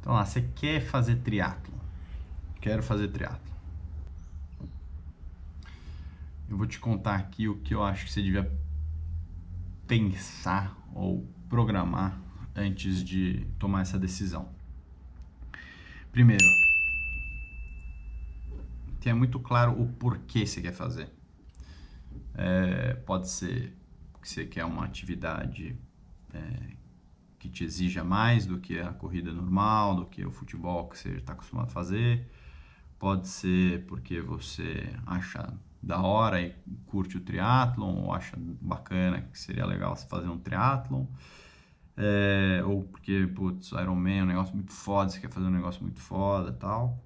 Então lá, você quer fazer triatlon? Quero fazer triatlon. Eu vou te contar aqui o que eu acho que você devia pensar ou programar antes de tomar essa decisão. Primeiro, tenha muito claro o porquê você quer fazer. Pode ser que você quer uma atividade que te exija mais do que a corrida normal, do que o futebol que você está acostumado a fazer. Pode ser porque você acha da hora e curte o triatlon, ou acha bacana que seria legal você fazer um triatlon. Ou porque, putz, Ironman é um negócio muito foda, você quer fazer um negócio muito foda e tal.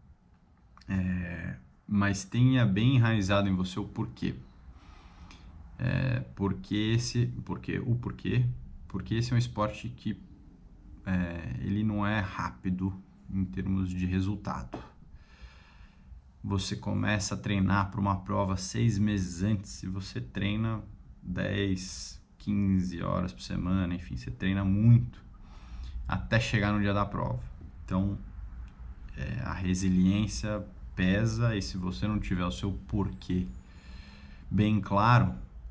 Mas tenha bem enraizado em você o porquê. Porque esse é um esporte que ele não é rápido em termos de resultado. Você começa a treinar para uma prova 6 meses antes e você treina 10, 15 horas por semana, enfim, você treina muito até chegar no dia da prova. Então, a resiliência pesa, e se você não tiver o seu porquê bem claro,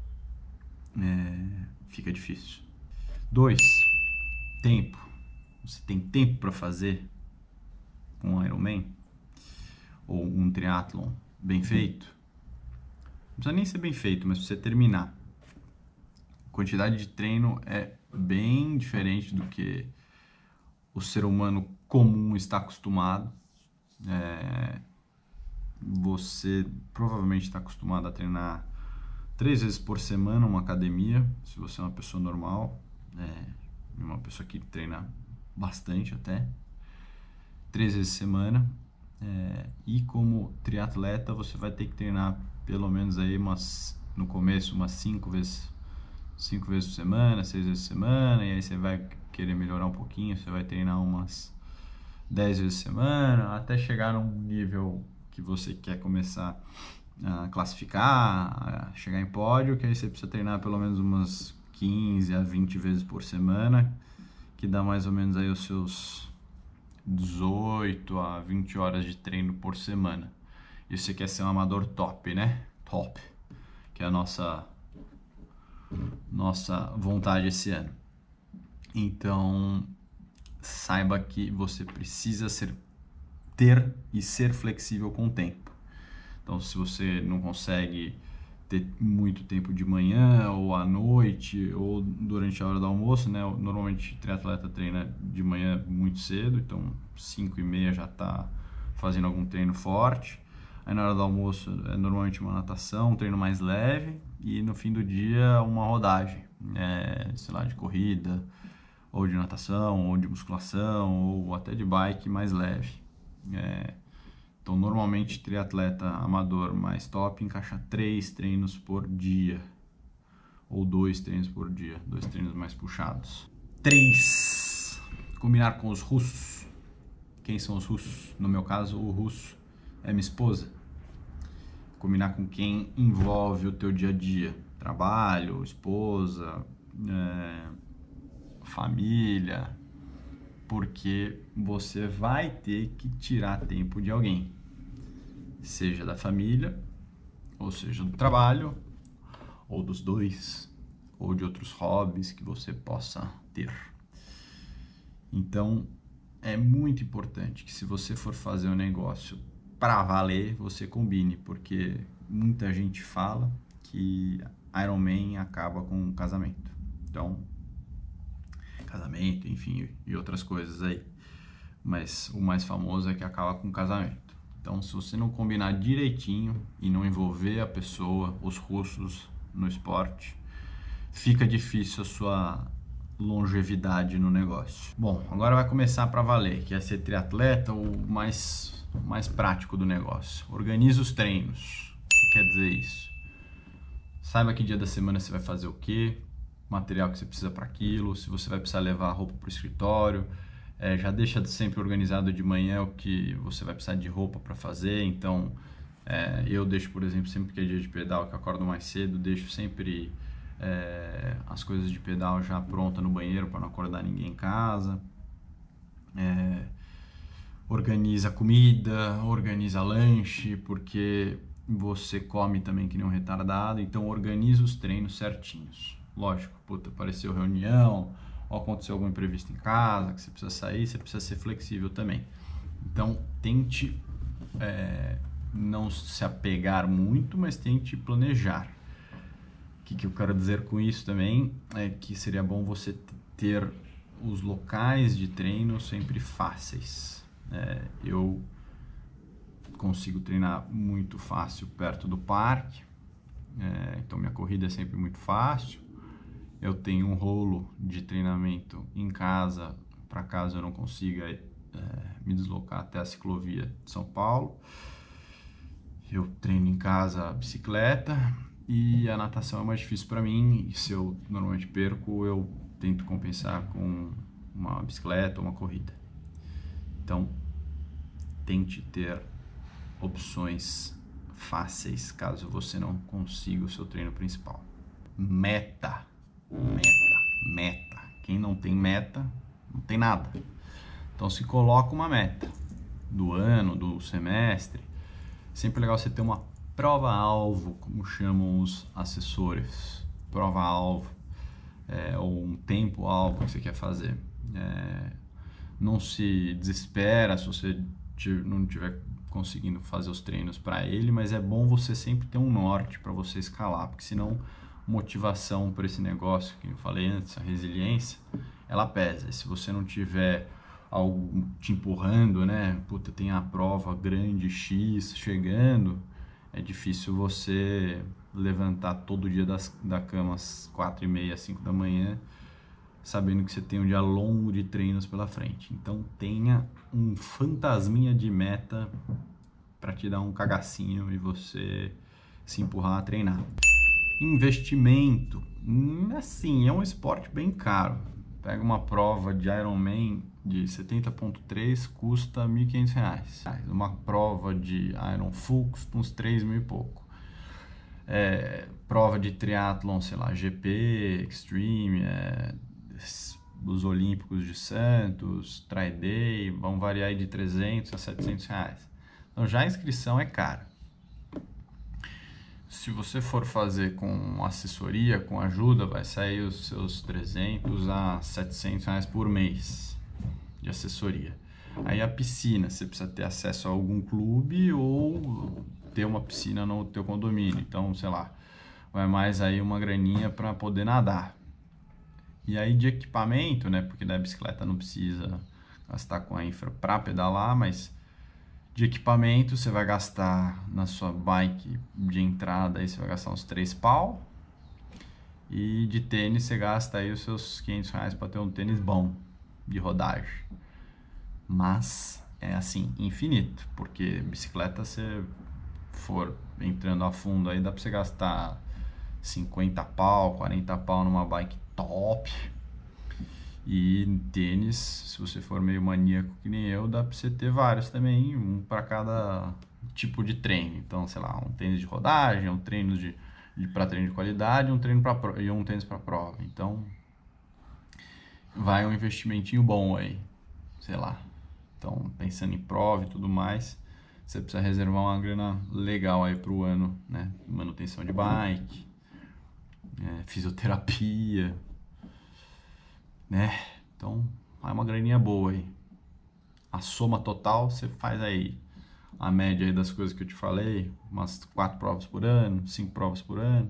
fica difícil. 2, tempo. Você tem tempo para fazer um Ironman ou um triatlon bem feito? Não precisa nem ser bem feito, mas para você terminar. A quantidade de treino é bem diferente do que o ser humano comum está acostumado. Você provavelmente está acostumado a treinar 3 vezes por semana uma academia, se você é uma pessoa normal, uma pessoa que treina bastante até, 3 vezes por semana. E como triatleta você vai ter que treinar pelo menos aí no começo umas 5 vezes por semana, 6 vezes por semana, e aí você vai querer melhorar um pouquinho, você vai treinar umas 10 vezes por semana, até chegar num nível que você quer começar a classificar, a chegar em pódio, que aí você precisa treinar pelo menos umas 15 a 20 vezes por semana, que dá mais ou menos aí os seus 18 a 20 horas de treino por semana. E você quer ser um amador top, né? Top. Que é a nossa vontade esse ano. Então, saiba que você precisa ter e ser flexível com o tempo. Então, se você não consegue ter muito tempo de manhã ou à noite ou durante a hora do almoço, né? Normalmente o triatleta treina de manhã muito cedo, então 5h30 já está fazendo algum treino forte. Aí na hora do almoço é normalmente uma natação, um treino mais leve, e no fim do dia uma rodagem, sei lá, de corrida, ou de natação, ou de musculação, ou até de bike mais leve. Então, normalmente, triatleta amador mais top encaixa 3 treinos por dia, ou 2 treinos por dia, 2 treinos mais puxados. 3, combinar com os russos. Quem são os russos? No meu caso, o russo é minha esposa. Combinar com quem envolve o teu dia a dia, trabalho, esposa, família, porque você vai ter que tirar tempo de alguém, seja da família, ou seja do trabalho, ou dos dois, ou de outros hobbies que você possa ter. Então, é muito importante que, se você for fazer um negócio para valer, você combine, porque muita gente fala que Ironman acaba com casamento. Então, casamento, enfim, e outras coisas aí. Mas o mais famoso é que acaba com casamento. Então, se você não combinar direitinho e não envolver a pessoa, os russos, no esporte, fica difícil a sua longevidade no negócio. Bom, agora vai começar para valer, que é ser triatleta, o mais prático do negócio. Organiza os treinos. O que quer dizer isso? Saiba que dia da semana você vai fazer o quê, material que você precisa para aquilo, se você vai precisar levar roupa para o escritório. Já deixa sempre organizado de manhã o que você vai precisar de roupa para fazer. Então, eu deixo, por exemplo, sempre que é dia de pedal, que eu acordo mais cedo, deixo sempre as coisas de pedal já pronta no banheiro para não acordar ninguém em casa. organiza comida, organiza lanche, porque você come também que nem um retardado, então organiza os treinos certinhos. Lógico, puta, apareceu reunião, ou aconteceu algum imprevisto em casa, que você precisa sair, você precisa ser flexível também. Então, tente não se apegar muito, mas tente planejar. O que eu quero dizer com isso também é que seria bom você ter os locais de treino sempre fáceis. Eu consigo treinar muito fácil perto do parque, então minha corrida é sempre muito fácil. Eu tenho um rolo de treinamento em casa, para caso eu não consiga me deslocar até a ciclovia de São Paulo. Eu treino em casa a bicicleta e a natação é mais difícil para mim. E se eu normalmente perco, eu tento compensar com uma bicicleta ou uma corrida. Então, tente ter opções fáceis caso você não consiga o seu treino principal. Meta. Quem não tem meta, não tem nada. Então, se coloca uma meta do ano, do semestre. Sempre legal você ter uma prova-alvo, como chamam os assessores. Prova-alvo, ou um tempo-alvo que você quer fazer. Não se desespera se você não estiver conseguindo fazer os treinos para ele, mas é bom você sempre ter um norte para você escalar, porque senão motivação para esse negócio que eu falei antes, a resiliência, ela pesa. E se você não tiver algo te empurrando, né? Puta, tem a prova grande X chegando, é difícil você levantar todo dia da cama às 4h30, 5 da manhã, sabendo que você tem um dia longo de treinos pela frente. Então tenha um fantasminha de meta para te dar um cagacinho e você se empurrar a treinar. Investimento, assim, é um esporte bem caro. Pega uma prova de Ironman de 70.3, custa R$ 1.500. Uma prova de Iron Full custa uns 3.000 e pouco. Prova de triatlon, sei lá, GP, Extreme, os Olímpicos de Santos, Tri-Day, vão variar de 300 a 700 reais. Então já a inscrição é cara. Se você for fazer com assessoria, com ajuda, vai sair os seus 300 a 700 reais por mês de assessoria. Aí a piscina, você precisa ter acesso a algum clube ou ter uma piscina no teu condomínio. Então, sei lá, vai mais aí uma graninha para poder nadar. E aí de equipamento, né? Porque da bicicleta não precisa gastar com a infra para pedalar, mas de equipamento você vai gastar na sua bike de entrada, aí você vai gastar uns 3 pau. E de tênis você gasta aí os seus 500 reais para ter um tênis bom de rodagem. Mas é assim, infinito, porque bicicleta você for entrando a fundo aí dá para você gastar 50 pau, 40 pau numa bike top. E tênis, se você for meio maníaco que nem eu, dá pra você ter vários também, um para cada tipo de treino. Então, sei lá, um tênis de rodagem, um treino para treino de qualidade, um treino e um tênis para prova. Então, vai um investimentinho bom aí, sei lá. Então, pensando em prova e tudo mais, você precisa reservar uma grana legal aí pro ano, né? Manutenção de bike, fisioterapia, né? Então, é uma graninha boa aí. A soma total, você faz aí a média aí das coisas que eu te falei, umas 4 provas por ano, 5 provas por ano.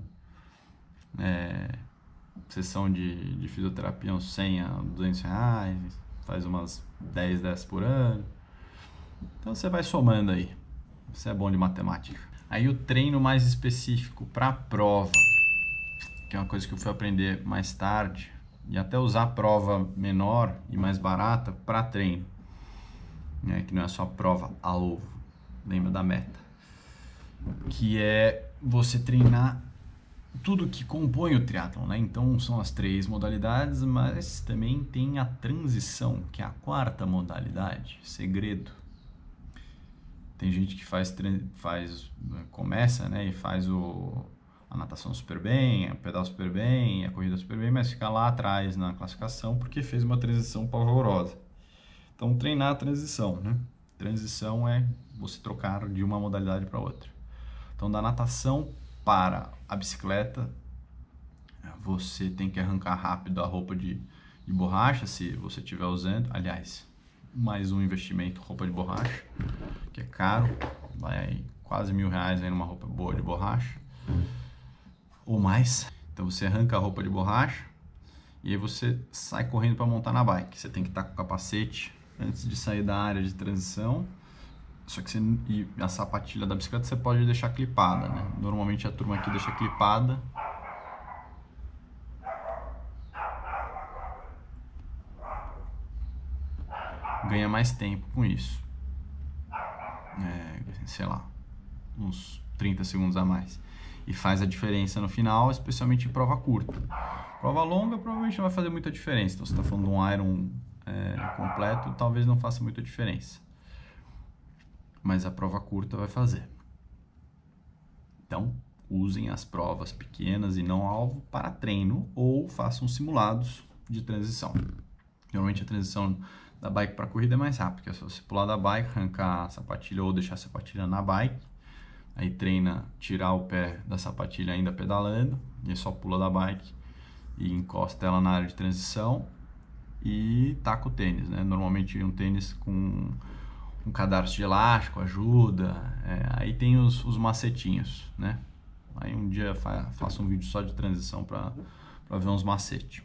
Sessão de fisioterapia, uns 100 a 200 reais, faz umas 10 dessas por ano. Então, você vai somando aí. Você é bom de matemática. Aí o treino mais específico para prova, que é uma coisa que eu fui aprender mais tarde, e até usar prova menor e mais barata para treino, né? Que não é só prova-alvo, lembra da meta, que é você treinar tudo que compõe o triatlon, né? Então são as 3 modalidades, mas também tem a transição, que é a 4ª modalidade, segredo. Tem gente que começa, né, e faz a natação super bem, a pedal super bem, a corrida super bem, mas fica lá atrás na classificação porque fez uma transição pavorosa. Então, treinar a transição, né? Transição é você trocar de uma modalidade para outra. Então, da natação para a bicicleta, você tem que arrancar rápido a roupa de borracha, se você estiver usando. Aliás, mais um investimento, roupa de borracha, que é caro, vai quase R$1.000 aí numa roupa boa de borracha, ou mais. Então você arranca a roupa de borracha e aí você sai correndo para montar na bike. Você tem que estar com o capacete antes de sair da área de transição. Só que e a sapatilha da bicicleta você pode deixar clipada, né? Normalmente a turma aqui deixa clipada. Ganha mais tempo com isso. Sei lá, uns 30 segundos a mais. E faz a diferença no final, especialmente em prova curta. Prova longa provavelmente não vai fazer muita diferença. Então, se você está falando de um Iron completo, talvez não faça muita diferença. Mas a prova curta vai fazer. Então, usem as provas pequenas e não alvo para treino ou façam simulados de transição. Normalmente a transição da bike para corrida é mais rápida, porque é só você pular da bike, arrancar a sapatilha ou deixar a sapatilha na bike. Aí treina tirar o pé da sapatilha ainda pedalando, e aí só pula da bike e encosta ela na área de transição e taca o tênis, né? Normalmente um tênis com um cadarço de elástico ajuda, aí tem os macetinhos, né? Aí um dia faço um vídeo só de transição para ver uns macetes.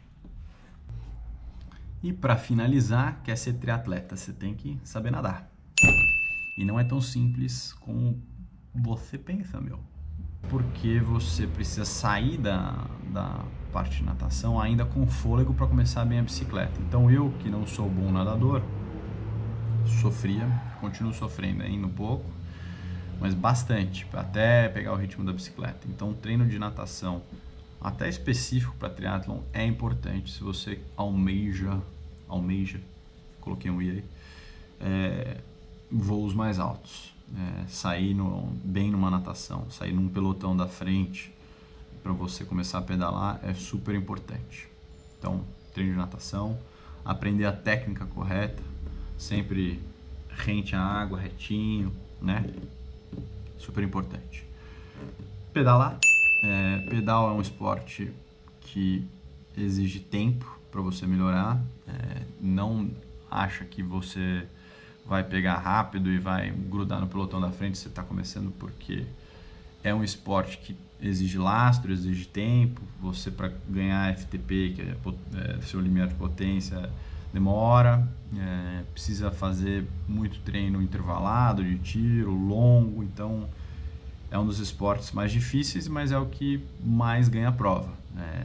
E para finalizar, quer ser triatleta, você tem que saber nadar. E não é tão simples como você pensa, meu. Porque você precisa sair da parte de natação ainda com fôlego para começar bem a bicicleta. Então eu, que não sou bom nadador, sofria, continuo sofrendo ainda um pouco, mas bastante, até pegar o ritmo da bicicleta. Então o treino de natação, até específico para triatlon, é importante se você almeja, coloquei um i aí, voos mais altos. Sair bem numa natação, sair num pelotão da frente para você começar a pedalar é super importante. Então, treino de natação, aprender a técnica correta, sempre rente a água, retinho, né? Super importante. Pedalar. Pedal é um esporte que exige tempo para você melhorar. Não acha que você vai pegar rápido e vai grudar no pelotão da frente, você está começando, porque é um esporte que exige lastro, exige tempo. Você, para ganhar FTP, que é seu limiar de potência, demora, precisa fazer muito treino intervalado, de tiro, longo. Então é um dos esportes mais difíceis, mas é o que mais ganha prova.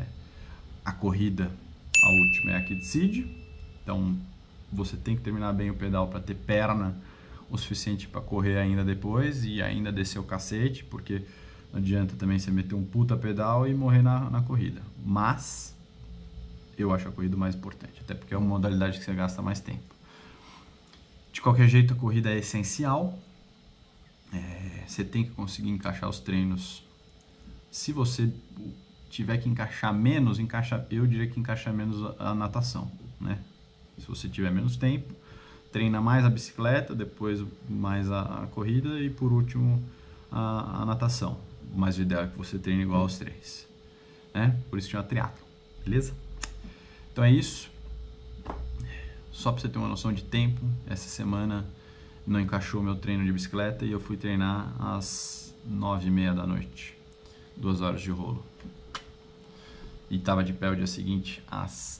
A corrida, a última, é a que decide. Então você tem que terminar bem o pedal para ter perna o suficiente para correr ainda depois e ainda descer o cacete, porque não adianta também você meter um puta pedal e morrer na corrida. Mas eu acho a corrida mais importante, até porque é uma modalidade que você gasta mais tempo. De qualquer jeito, a corrida é essencial. Você tem que conseguir encaixar os treinos. Se você tiver que encaixar menos, eu diria que encaixa menos a natação, né? Se você tiver menos tempo, treina mais a bicicleta, depois mais a corrida e por último a natação. Mas o ideal é que você treine igual aos três, né? Por isso chama triatlo, beleza? Então é isso. Só para você ter uma noção de tempo, essa semana não encaixou meu treino de bicicleta e eu fui treinar às 9h30 da noite, 2 horas de rolo. E estava de pé o dia seguinte às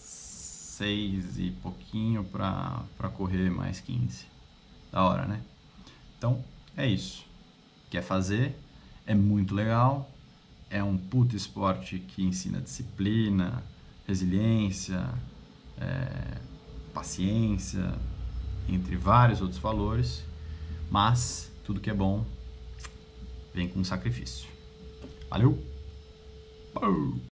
6 e pouquinho para correr mais 15. Da hora, né? Então, é isso. Quer fazer? É muito legal. É um puto esporte que ensina disciplina, resiliência, paciência, entre vários outros valores. Mas tudo que é bom vem com sacrifício. Valeu!